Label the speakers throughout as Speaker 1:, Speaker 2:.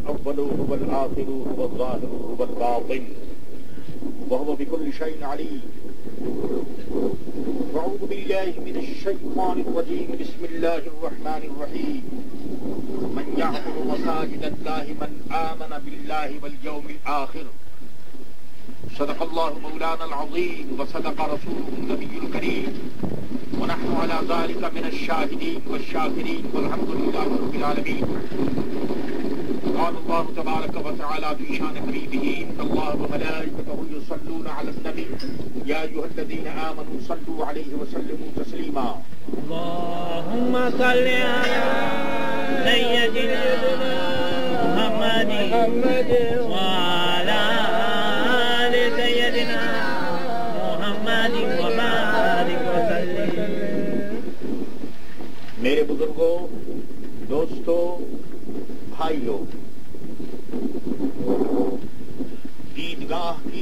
Speaker 1: الأول هو الآخر هو الظاهر هو الباطن وهو بكل شيء عليم. أعوذ بالله من الشيطان الرجيم. بسم الله الرحمن الرحيم. من يعمر مساجد الله من آمن بالله واليوم الآخر. صدق الله مولانا العظيم وصدق رسوله النبي الكريم ونحن على ذلك من الشاهدين والشاكرين والحمد لله رب العالمين. قال الله تبارك وتعالى في شان حبيبه إن الله وملائكته يصلون على النبي يا أيها الذين آمنوا صلوا عليه وسلموا تسليما.
Speaker 2: اللهم صل على سيدنا محمد وعلى آل سيدنا محمد وبارك وسلم.
Speaker 1: میرے بزرگوں، دوستوں، بھائیوں، عیدگاہ کی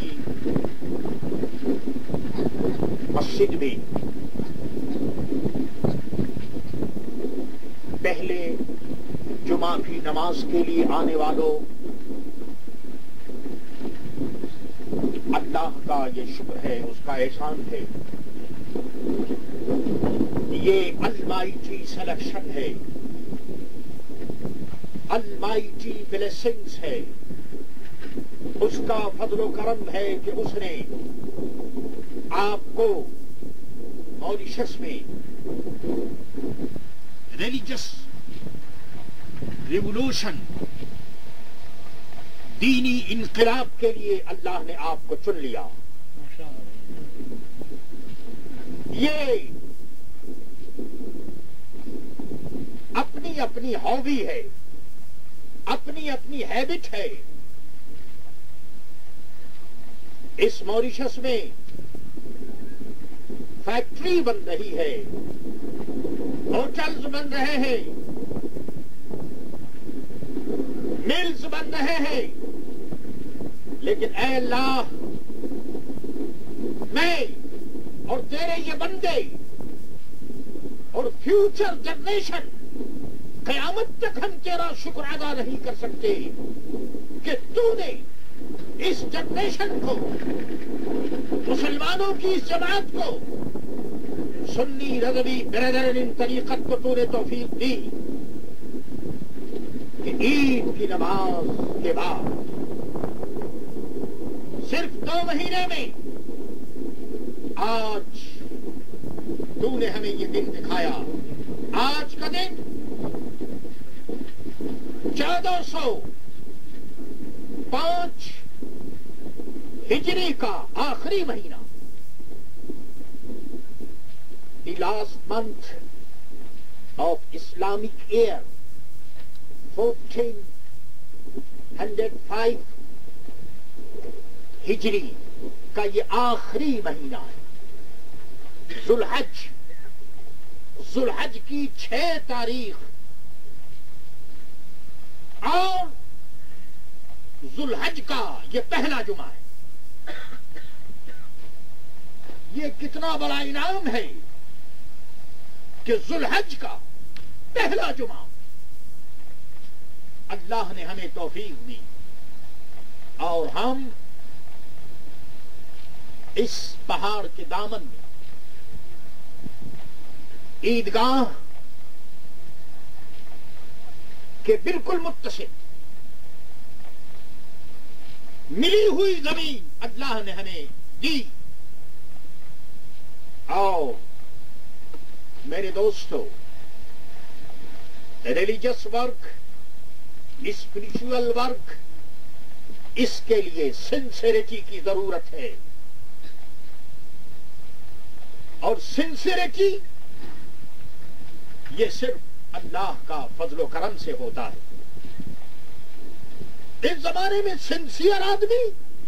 Speaker 1: مسجد میں پہلے جمعہ کی نماز کے لیے آنے والوں، اللہ کا یہ شکر ہے، اس کا احسان ہے، یہ المائٹی سلیکشن ہے، المائٹی بلیسنگز ہے، اس کا فضل و کرم ہے کہ اس نے آپ کو موریشس میں ریلیجس ریولوشن، دینی انقلاب کے لیے اللہ نے آپ کو چن لیا. یہ اپنی اپنی ہابی ہے، اپنی اپنی ہیبٹ ہے. اس موریشس میں فیکٹری بن رہی ہے، ہوٹلز بن رہے ہیں، ملز بن رہے ہیں، لیکن اے اللہ، میں اور تیرے یہ بندے اور فیوچر جنریشن قیامت تک ہم تیرا شکر ادا نہیں کر سکتے کہ تو نے اس جنریشن کو، مسلمانوں کی اس جماعت کو، سنی رضوی برادران طریقت کو تو نے توفیق دی کہ عید کی نماز کے بعد صرف 2 مہینے میں آج تو نے ہمیں یہ دن دکھایا. آج کا دن 1405 ہجری کا آخری مہینہ. The last month of Islamic year 1405 ہجری کا یہ آخری مہینہ ہے. ذوالحج کی 6 تاریخ اور ذوالحج کا یہ پہلا جمعہ ہے. یہ کتنا بڑا انعام ہے کہ ذوالحج کا پہلا جمعہ اللہ نے ہمیں توفیق دی اور ہم اس پہاڑ کے دامن میں عیدگاہ کے بالکل متصل ملی ہوئی زمین اللہ نے ہمیں دی. اور میرے دوستو، ریلیجس ورک، اسپرچول ورک، اس کے لیے سنسیریٹی کی ضرورت ہے، اور سنسیریٹی یہ صرف اللہ کا فضل و کرم سے ہوتا ہے. اس زمانے میں سنسیئر آدمی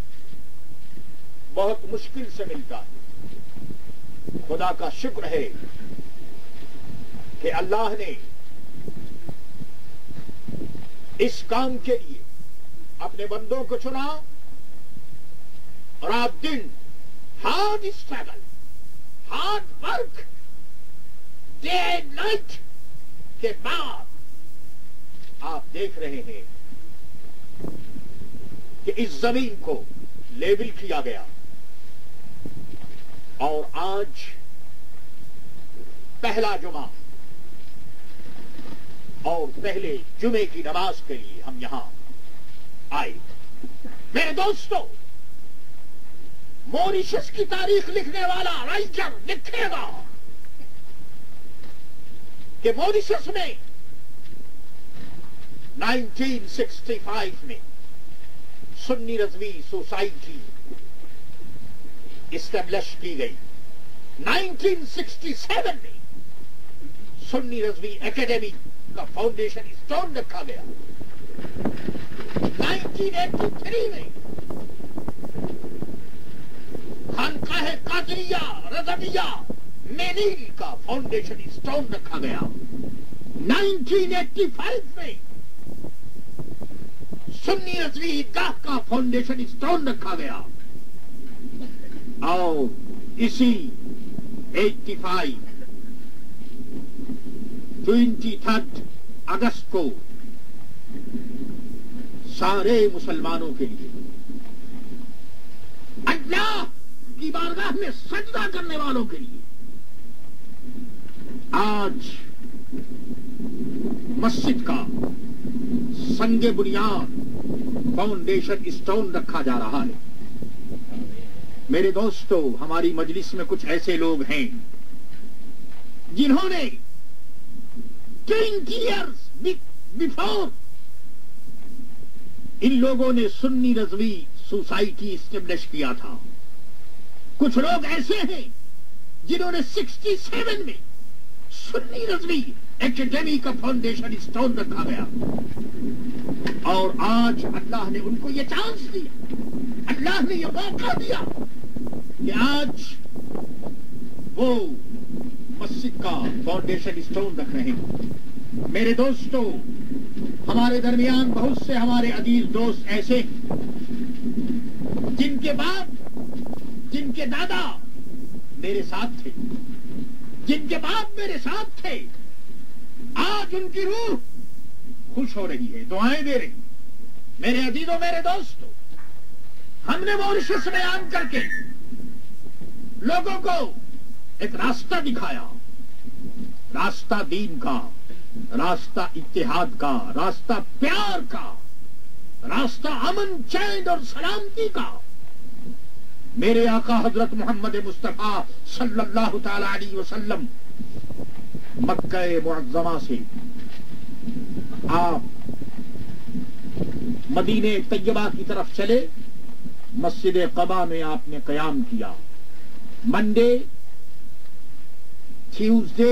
Speaker 1: بہت مشکل سے ملتا ہے. خدا کا شکر ہے کہ اللہ نے اس کام کے لیے اپنے بندوں کو چنا، اور رات دن hard struggle, hard work, day and night کے بعد آپ دیکھ رہے ہیں کہ اس زمین کو لیبل کیا گیا اور آج پہلا جمعہ اور پہلے جمعے کی نماز کے لیے ہم یہاں آئے. میرے دوستو، موریشس کی تاریخ لکھنے والا رائٹر لکھے گا کہ موریشس میں 1965 میں سنی رضوی سوسائٹی اسٹیبلش کی گئی. 1967 میں سنی رضوی اکیڈمی کا فاؤنڈیشن اسٹون رکھا گیا. 1983 میں خانقاہ قادریہ رضویہ میلیل کا فاؤنڈیشن اسٹون رکھا گیا. 1985 میں سنی رضوی عید گاہ کا فاؤنڈیشن اسٹون رکھا گیا. اور اسی 85 23 اگست کو سارے مسلمانوں کے لیے اللہ کی بارگاہ میں سجدہ کرنے والوں کے لیے آج مسجد کا سنگ بنیاد فاؤنڈیشن اسٹون رکھا جا رہا ہے. میرے دوستو، ہماری مجلس میں کچھ ایسے لوگ ہیں جنہوں نے 20 years before ان لوگوں نے سنی رضوی سوسائٹی اسٹیبلش کیا تھا. کچھ لوگ ایسے ہیں جنہوں نے 67 میں سنی رضوی اکیڈمی کا فاؤنڈیشن اسٹون رکھا گیا. اور آج اللہ نے ان کو یہ چانس دیا، اللہ نے یہ موقع دیا کہ آج وہ مسجد کا فاؤنڈیشن اسٹون رکھ رہے ہیں. میرے دوستو، ہمارے درمیان بہت سے ہمارے عزیز دوست ایسے جن کے باپ، جن کے دادا میرے ساتھ تھے، جن کے باپ میرے ساتھ تھے. آج ان کی روح خوش ہو رہی ہے، دعائیں دے رہی. میرے عزیزوں، میرے دوستو، ہم نے موریشس میں بیان کر کے لوگوں کو ایک راستہ دکھایا، راستہ دین کا، راستہ اتحاد کا، راستہ پیار کا، راستہ امن، چین اور سلامتی کا. میرے آقا حضرت محمد مصطفیٰ صلی اللہ تعالی علیہ وسلم مکہ معظمہ سے آپ مدینہ طیبہ کی طرف چلے. مسجد قباء میں آپ نے قیام کیا. Monday, Tuesday,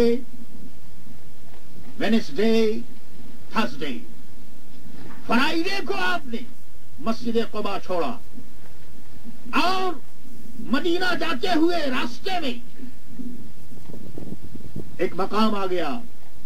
Speaker 1: Wednesday, Thursday, Friday کو آپ نے مسجد قباء چھوڑا اور مدینہ جاتے ہوئے راستے میں ایک مقام آ گیا،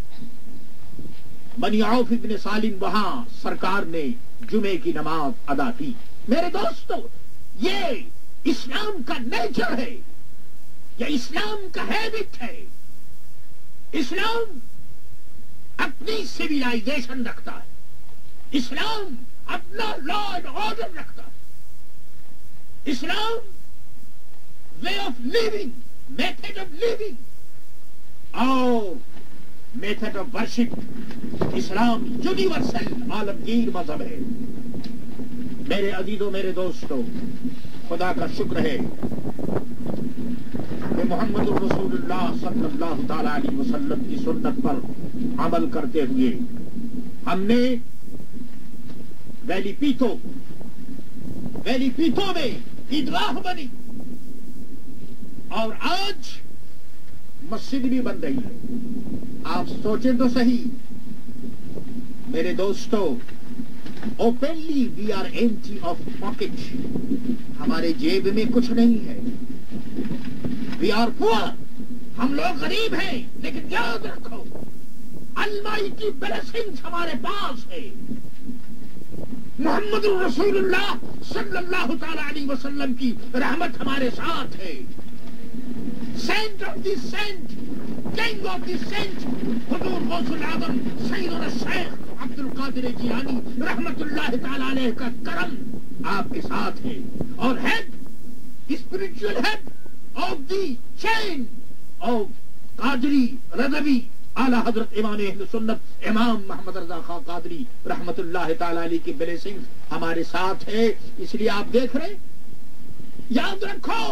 Speaker 1: بنی عوف ابن سالم، وہاں سرکار نے جمعے کی نماز ادا کی. میرے دوستو، یہ اسلام کا نیچر ہے، یہ اسلام کا ہیبٹ ہے. اسلام اپنی سویلائزیشن رکھتا ہے، اسلام اپنا لا اینڈ آرڈر رکھتا ہے. اسلام way of living, method of living اور میتھڈ آف ورشپ. اسلام یونیورسل عالمگیر مذہب ہے. میرے عزیزوں، میرے دوستوں، خدا کا شکر ہے کہ محمد رسول اللہ صلی اللہ تعالی علیہ وسلم کی سنت پر عمل کرتے ہوئے ہم نے ویلی پیتو میں عیدگاہ بنی اور آج مسجد بھی بن رہی ہے. آپ سوچیں تو صحیح میرے دوستو، openly we are empty of pocket. ہمارے جیب میں کچھ نہیں ہے. وی آر پور، ہم لوگ غریب ہیں، لیکن یاد رکھو المائٹی بلیسنگز ہمارے پاس ہے. محمد رسول اللہ صلی اللہ تعالی علیہ وسلم کی رحمت ہمارے ساتھ ہے. Saint of the saint, king of the saint, حضور غوث العظم سیدنا الشیخ عبد القادر جیلانی رحمت اللہ تعالی علیہ کا کرم آپ کے ساتھ ہے، اور head spiritual head of the chain of Qadri Razvi اعلی حضرت امام اہل سنت امام محمد رضا خان قادری رحمت اللہ تعالی علیہ کی بلیسنگز ہمارے ساتھ ہے. اس لیے آپ دیکھ رہے، یاد رکھو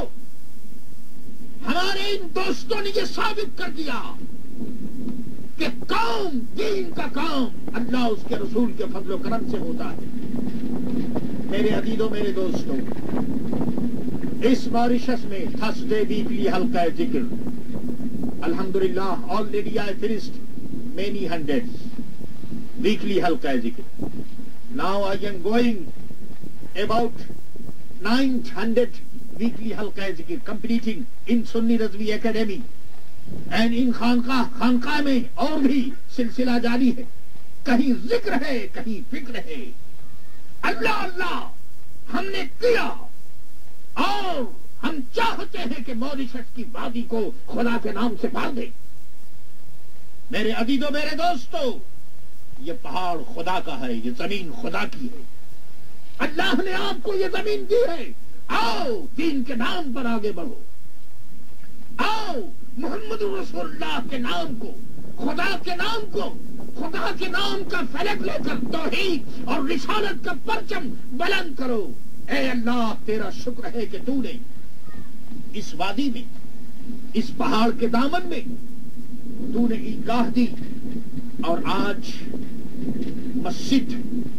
Speaker 1: ہمارے ان دوستوں نے یہ ثابت کر دیا کہ کام، دین کا کام اللہ اس کے رسول کے فضل و کرم سے ہوتا ہے. میرے عزیزوں، میرے دوستوں، اس ماریشس میں تھرسڈے ویکلی حلقہ ذکر الحمدللہ already I finished many hundreds weekly halqa zikr. Now I am going about 900 weekly halqa zikr completing in Sunni Razvi Academy and in خانقاہ میں اور بھی سلسلہ جاری ہے. کہیں ذکر ہے، کہیں فکر ہے. اللہ اللہ ہم نے کیا، اور ہم چاہتے ہیں کہ موریشس کی وادی کو خدا کے نام سے بھر دیں. میرے عزیزوں، میرے دوستوں، یہ پہاڑ خدا کا ہے، یہ زمین خدا کی ہے. اللہ نے آپ کو یہ زمین دی ہے. آؤ دین کے نام پر آگے بڑھو. آؤ محمد رسول اللہ کے نام کو، خدا کے نام کو، خدا کے نام کا فلک لے کر توحید اور رسالت کا پرچم بلند کرو. اے اللہ، تیرا شکر ہے کہ تو نے اس وادی میں، اس پہاڑ کے دامن میں تو نے عیدگاہ دی، اور آج مسجد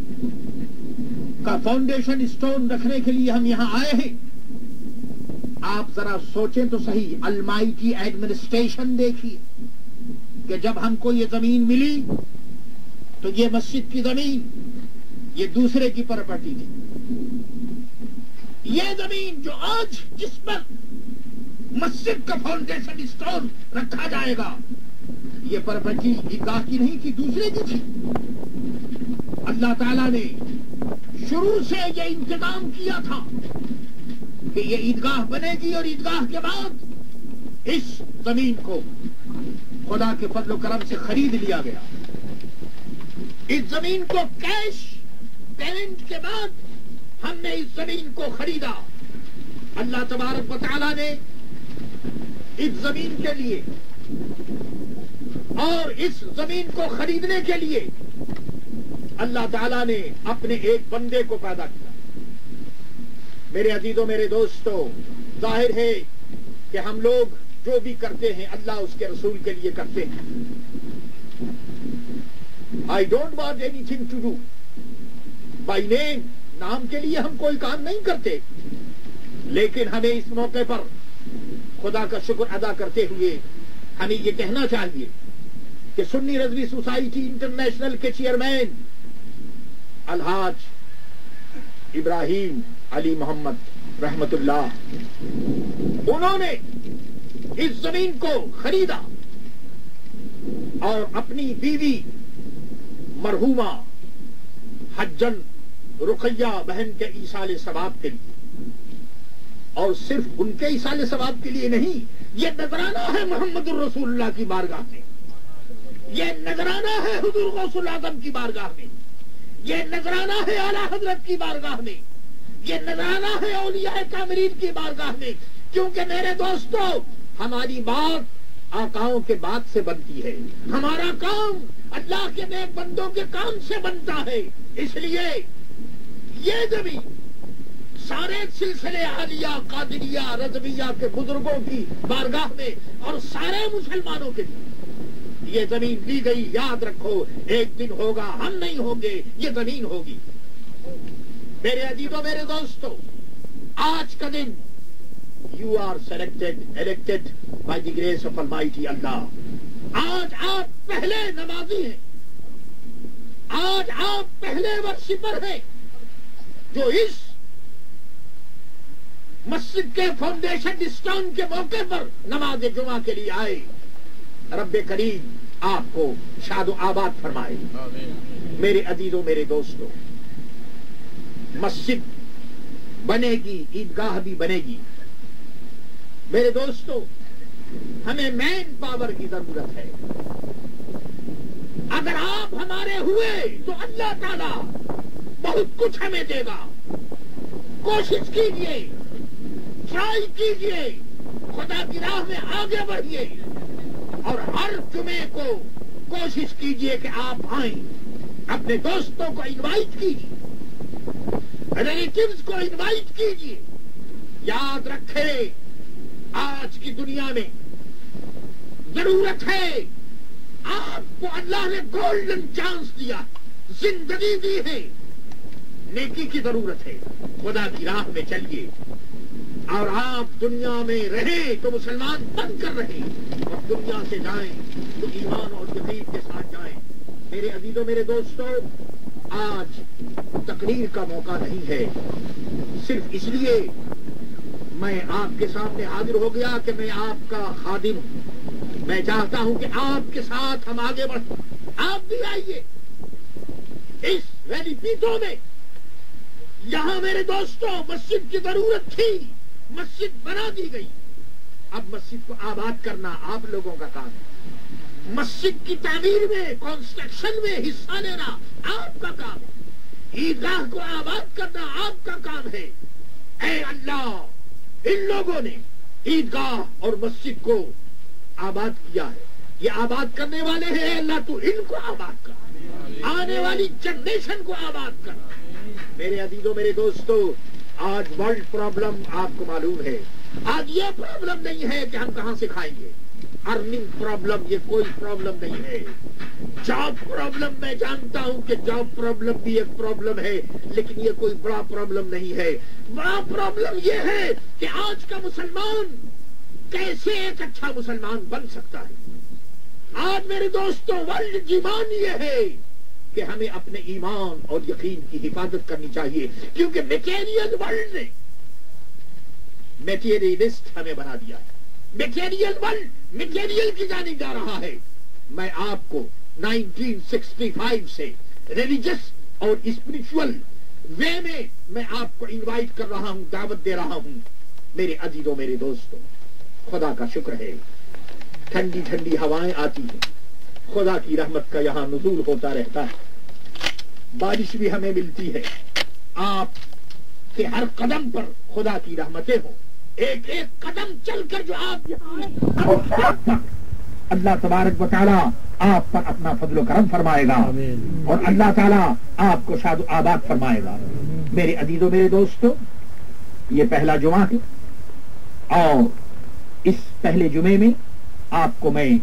Speaker 1: کا فاؤنڈیشن اسٹون رکھنے کے لیے ہم یہاں آئے ہیں. آپ ذرا سوچیں تو صحیح، المائٹی ایڈمنسٹریشن دیکھیے کہ جب ہم کو یہ زمین ملی تو یہ مسجد کی زمین یہ دوسرے کی پراپرٹی تھی. یہ زمین جو آج جس پر مسجد کا فاؤنڈیشن اسٹون رکھا جائے گا، یہ پراپرٹی عیدگاہ کی نہیں تھی، دوسرے کی تھی. اللہ تعالیٰ نے شروع سے یہ انتظام کیا تھا کہ یہ عیدگاہ بنے گی، اور عیدگاہ کے بعد اس زمین کو خدا کے فضل و کرم سے خرید لیا گیا. اس زمین کو کیش پیمنٹ کے بعد ہم نے اس زمین کو خریدا. اللہ تبارک و تعالیٰ نے اس زمین کے لیے اور اس زمین کو خریدنے کے لیے اللہ تعالیٰ نے اپنے ایک بندے کو پیدا کیا. میرے عزیزوں، میرے دوستوں، ظاہر ہے کہ ہم لوگ جو بھی کرتے ہیں اللہ اس کے رسول کے لیے کرتے ہیں. I don't want anything to do by name. نام کے لیے ہم کوئی کام نہیں کرتے، لیکن ہمیں اس موقع پر خدا کا شکر ادا کرتے ہوئے ہمیں یہ کہنا چاہیے کہ سنی رضوی سوسائٹی انٹرنیشنل کے چیئرمین الحاج ابراہیم علی محمد رحمت اللہ، انہوں نے اس زمین کو خریدا اور اپنی بیوی مرحومہ حجن رقیہ بہن کے ایصال ثواب کے لیے، اور صرف ان کے ایصال ثواب کے لیے نہیں، یہ نذرانہ ہے محمد الرسول اللہ کی بارگاہ میں، یہ نذرانہ ہے حضور غوث الاعظم کی بارگاہ میں، یہ نذرانہ ہے اعلی حضرت کی بارگاہ میں، یہ نذرانہ ہے اولیاء کاملین کی بارگاہ میں. کیونکہ میرے دوستو، ہماری بات آقاؤں کے بات سے بنتی ہے، ہمارا کام اللہ کے نیک بندوں کے کام سے بنتا ہے. اس لیے یہ زمین سارے سلسلے عالیہ قادریہ رضویہ کے بزرگوں کی بارگاہ میں اور سارے مسلمانوں کے لیے یہ زمین دی گئی. یاد رکھو، ایک دن ہوگا ہم نہیں ہوں گے، یہ زمین ہوگی. میرے عزیزوں، میرے دوستوں، آج کا دن you are elected by the grace of Almighty Allah. آج آپ پہلے نمازی ہیں، آج آپ پہلے ورشپر ہیں جو اس مسجد کے فاؤنڈیشن اسٹون کے موقع پر نماز جمعہ کے لیے آئے. رب کریم آپ کو شاد و آباد فرمائے. میرے عزیزوں، میرے دوستوں، مسجد بنے گی، عیدگاہ بھی بنے گی. میرے دوستوں، ہمیں مین پاور کی ضرورت ہے. اگر اگر آپ ہمارے ہوئے تو اللہ تعالیٰ بہت کچھ ہمیں دے گا. کوشش کیجئے, ٹرائی کیجئے, خدا کی راہ میں آگے بڑھیے, اور ہر جمعے کو کوشش کیجئے کہ آپ آئیں, اپنے دوستوں کو انوائٹ کیجئے, ریلیٹیوز کو انوائٹ کیجئے. یاد رکھے آج کی دنیا میں ضرورت ہے, آپ کو اللہ نے گولڈن چانس دیا, زندگی دی ہے, نیکی کی ضرورت ہے. خدا کی راہ میں چلیے, اور آپ دنیا میں رہیں تو مسلمان بن کر رہیں, اور دنیا سے جائیں تو ایمان اور یقین کے ساتھ جائیں. میرے عزیزوں, میرے دوستوں, آج تقریر کا موقع نہیں ہے, صرف اس لیے میں آپ کے سامنے حاضر ہو گیا کہ میں آپ کا خادم ہوں. میں چاہتا ہوں کہ آپ کے ساتھ ہم آگے بڑھیں. آپ بھی آئیے اس ویلی پیٹو میں. یہاں میرے دوستوں مسجد کی ضرورت تھی, مسجد بنا دی گئی. اب مسجد کو آباد کرنا آپ لوگوں کا کام ہے. مسجد کی تعمیر میں, کنسٹرکشن میں حصہ لینا آپ کا کام ہے. عیدگاہ کو آباد کرنا آپ کا کام ہے. اے اللہ, ان لوگوں نے عیدگاہ اور مسجد کو آباد کیا ہے, یہ آباد کرنے والے ہیں. اللہ تو ان کو آباد کر, آنے والی جنریشن کو آباد کر. میرے عزیزوں, میرے دوستوں, آج ورلڈ پرابلم آپ کو معلوم ہے. آج یہ پرابلم نہیں ہے کہ ہم کہاں سے کھائیں گے. ارننگ پرابلم یہ کوئی پرابلم نہیں ہے. جاب پرابلم میں جانتا ہوں کہ جاب پرابلم بھی ایک پرابلم ہے, لیکن یہ کوئی بڑا پرابلم نہیں ہے. بڑا پرابلم یہ ہے کہ آج کا مسلمان کیسے ایک اچھا مسلمان بن سکتا ہے. آج میرے دوستوں ورلڈ ایمان یہ ہے کہ ہمیں اپنے ایمان اور یقین کی حفاظت کرنی چاہیے, کیونکہ میٹیریل ورلڈ نے میٹیریلسٹ ہمیں بنا دیا ہے. میٹیریل ورلڈ میٹیریل کی جانب جا رہا ہے. میں آپ کو 1965 سے ریلیجس اور اسپرچول وے میں آپ کو انوائٹ کر رہا ہوں, دعوت دے رہا ہوں. میرے عزیزوں, میرے دوستوں, خدا کا شکر ہے ٹھنڈی ٹھنڈی ہوائیں آتی ہیں, خدا کی رحمت کا یہاں نزول ہوتا رہتا ہے, بارش بھی ہمیں ملتی ہے. آپ کے ہر قدم پر خدا کی رحمتیں ہوں. ایک ایک قدم چل کر جو آپ یہاں اللہ تبارک و تعالیٰ آپ پر اپنا فضل و کرم فرمائے گا, اور اللہ تعالیٰ آپ کو شاد و آباد فرمائے گا. میرے عزیزوں, میرے دوستوں, یہ پہلا جمعہ ہے, اور اس پہلے جمعے میں آپ کو میں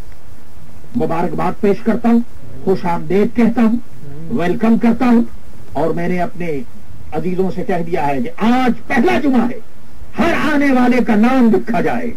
Speaker 1: مبارکباد پیش کرتا ہوں, خوش آمدید کہتا ہوں, ویلکم کرتا ہوں. اور میں نے اپنے عزیزوں سے کہہ دیا ہے کہ آج پہلا جمعہ ہے, ہر آنے والے کا نام لکھا جائے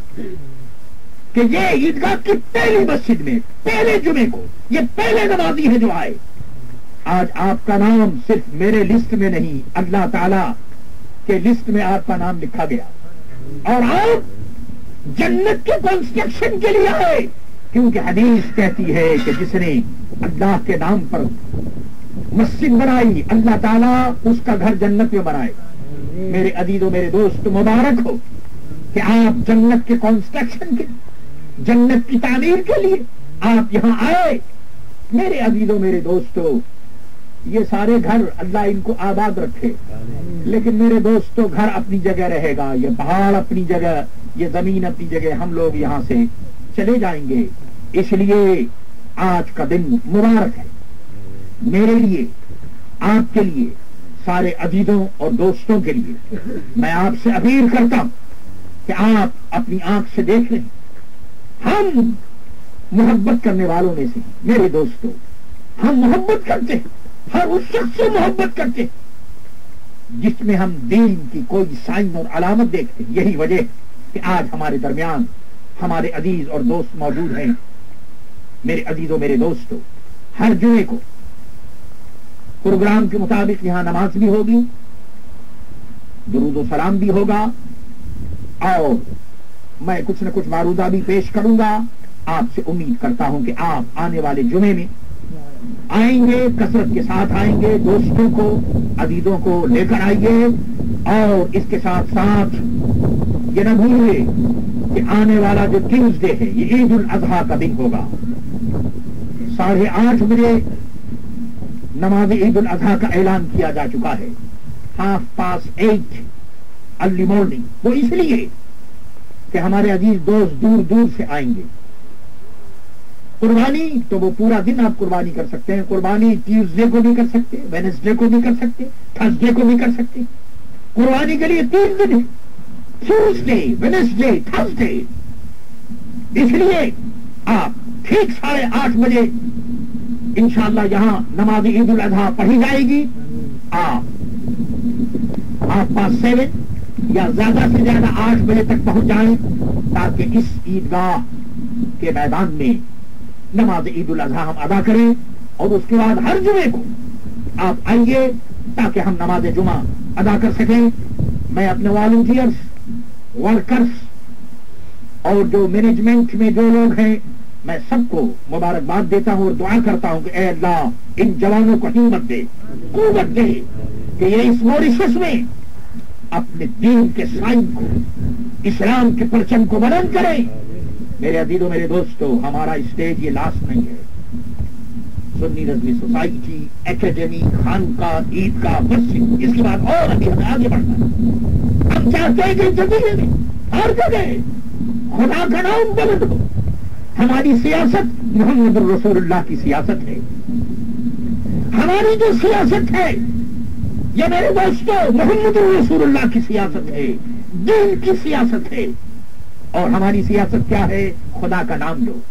Speaker 1: کہ یہ عیدگاہ کی پہلی مسجد میں پہلے جمعے کو یہ پہلے نمازی ہے جو آئے. آج آپ کا نام صرف میرے لسٹ میں نہیں, اللہ تعالی کے لسٹ میں آپ کا نام لکھا گیا, اور آپ جنت کے کنسٹرکشن کے لیے آئے, کیونکہ حدیث کہتی ہے کہ جس نے اللہ کے نام پر مسجد بنائی, اللہ تعالیٰ اس کا گھر جنت میں بنائے. میرے عزیزوں, میرے دوست, مبارک ہو کہ آپ جنت کے کنسٹرکشن کے, جنت کی تعمیر کے لیے آپ یہاں آئے. میرے عزیزوں, میرے دوستوں, یہ سارے گھر اللہ ان کو آباد رکھے, لیکن میرے دوستوں گھر اپنی جگہ رہے گا, یہ پہاڑ اپنی جگہ, یہ زمین اپنی جگہ, ہم لوگ یہاں سے چلے جائیں گے. اس لیے آج کا دن مبارک ہے میرے لیے, آپ کے لیے, سارے عزیزوں اور دوستوں کے لیے. میں آپ سے اپیل کرتا ہوں کہ آپ اپنی آنکھ سے دیکھ لیں, ہم محبت کرنے والوں میں سے, میرے دوستوں, ہم محبت کرتے ہیں, ہر اس شخص سے محبت کرتے ہیں جس میں ہم دین کی کوئی سائن اور علامت دیکھتے ہیں. یہی وجہ کہ آج ہمارے درمیان ہمارے عزیز اور دوست موجود ہیں. میرے عزیزوں, میرے دوستوں, ہر جمعے کو پروگرام کے مطابق یہاں نماز بھی ہوگی, درود و سلام بھی ہوگا, اور میں کچھ نہ کچھ معروضہ بھی پیش کروں گا. آپ سے امید کرتا ہوں کہ آپ آنے والے جمعے میں آئیں گے, کثرت کے ساتھ آئیں گے, دوستوں کو, عزیزوں کو لے کر آئیے. اور اس کے ساتھ ساتھ یہ نہ بھولئے کہ آنے والا جو ٹیوزڈے ہے یہ عید الاضحیٰ کا دن ہوگا. 8:30 بجے نماز عید الاضحیٰ کا اعلان کیا جا چکا ہے. 8:30 ارلی مارننگ. وہ اس لیے کہ ہمارے عزیز دوست دور دور سے آئیں گے. قربانی تو وہ پورا دن آپ قربانی کر سکتے ہیں. قربانی ٹیوزڈے کو بھی کر سکتے, وینسڈے کو بھی کر سکتے, تھرسڈے کو بھی کر سکتے. قربانی کے لیے 3 دن ہے, ٹیوزڈے, وینسڈے, تھرسڈے. اس لیے آپ ٹھیک 8:30 بجے انشاءاللہ یہاں نماز عید الاضحیٰ پڑھی جائے گی. آپ 7:30 یا زیادہ سے زیادہ 8 بجے تک پہنچ جائیں تاکہ اس عیدگاہ کے میدان میں نماز عید الاضحیٰ ہم ادا کریں. اور اس کے بعد ہر جمعے کو آپ آئیے تاکہ ہم نماز جمعہ ادا کر سکیں. میں اپنے والنٹیئرز, ورکرز اور جو مینجمنٹ میں جو لوگ ہیں, میں سب کو مبارکباد دیتا ہوں اور دعا کرتا ہوں کہ اے اللہ ان جوانوں کو ہمت دے, قوت دے کہ یہ اس موریشس میں اپنے دین کے سائن کو, اسلام کے پرچم کو بلند کریں. میرے عزیزوں, میرے دوستو, ہمارا اسٹیج یہ لاسٹ نہیں ہے. سنی رضوی سوسائٹی, اکیڈمی, خانقاہ, عید کا مسجد, اس کے بعد اور ابھی ہمیں آگے بڑھنا ہے. ہم چاہتے ہیں کہ جگہ میں ہر جگہ خدا کا نام بلند ہو. ہماری سیاست محمد رسول اللہ کی سیاست ہے. ہماری جو سیاست ہے یہ میرے دوستو محمد رسول اللہ کی سیاست ہے, دین کی سیاست ہے. اور ہماری سیاست کیا ہے؟ خدا کا نام لو.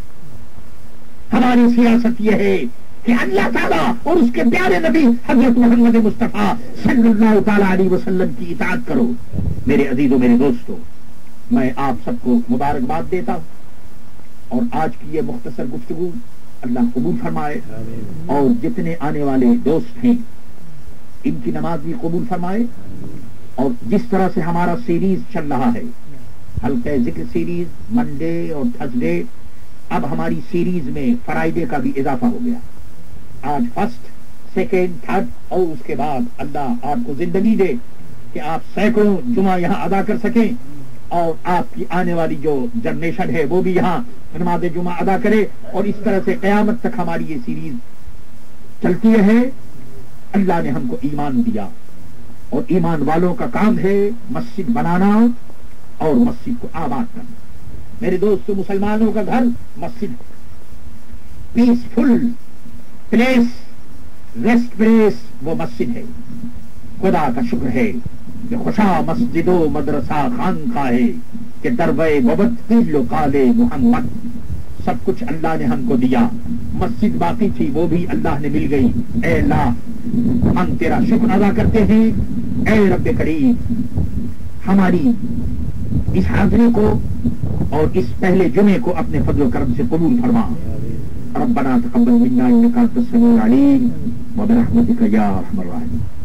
Speaker 1: ہماری سیاست یہ ہے کہ اللہ تعالیٰ اور اس کے پیارے نبی حضرت محمد مصطفیٰ صلی اللہ تعالیٰ علیہ وسلم کی اطاعت کرو. میرے عزیزوں, میرے دوستو, میں آپ سب کو مبارکباد دیتا ہوں. اور آج کی یہ مختصر گفتگو اللہ قبول فرمائے, اور جتنے آنے والے دوست ہیں ان کی نماز بھی قبول فرمائے. اور جس طرح سے ہمارا سیریز چل رہا ہے, حلقہ ذکر سیریز, منڈے اور تھرسڈے, اب ہماری سیریز میں فرائیڈے کا بھی اضافہ ہو گیا. آج 1st, 2nd, 3rd, اور اس کے بعد اللہ آپ کو زندگی دے کہ آپ سینکڑوں جمعہ یہاں ادا کر سکیں, اور آپ کی آنے والی جو جنریشن ہے وہ بھی یہاں نماز جمعہ ادا کرے. اور اس طرح سے قیامت تک ہماری یہ سیریز چلتی ہے. اللہ نے ہم کو ایمان دیا, اور ایمان والوں کا کام ہے مسجد بنانا اور مسجد کو آباد کرنا. میرے دوستو, مسلمانوں کا گھر مسجد, پیسفل پلیس, ریسٹ پلیس وہ مسجد ہے. خدا کا شکر ہے کہ خوشا مسجد و مدرسہ خانقاہ ہے کہ دروے وبد قیل و قال محمد. سب کچھ اللہ نے ہم کو دیا. مسجد باقی تھی وہ بھی اللہ نے مل گئی. اے اللہ, ہم تیرا شکر ادا کرتے ہیں. اے رب کریم, ہماری اس حاضری کو اور اس پہلے جمعے کو اپنے فضل و کرم سے قبول فرما. ربنا تقبل منا انك انت السميع العليم وبرحمتك يا ارحم الراحمين.